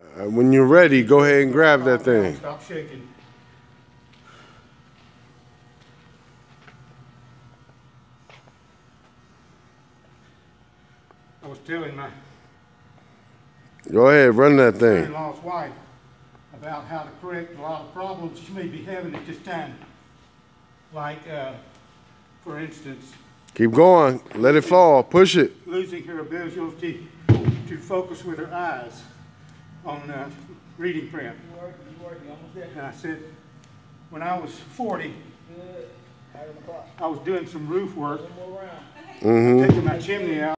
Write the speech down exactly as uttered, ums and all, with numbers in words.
Uh, when you're ready, go ahead and grab that thing. Stop shaking. I was telling my Go ahead, run that thing. son-in-law's wife about how to correct a lot of problems she may be having at this time. Like, uh, for instance, Keep going. Let it fall. Push it. losing her ability to focus with her eyes on uh, reading print. You working, you working, almost there. And I said, when I was forty, Good. Right on the clock. I was doing some roof work, One more round. Mm-hmm. taking my chimney out.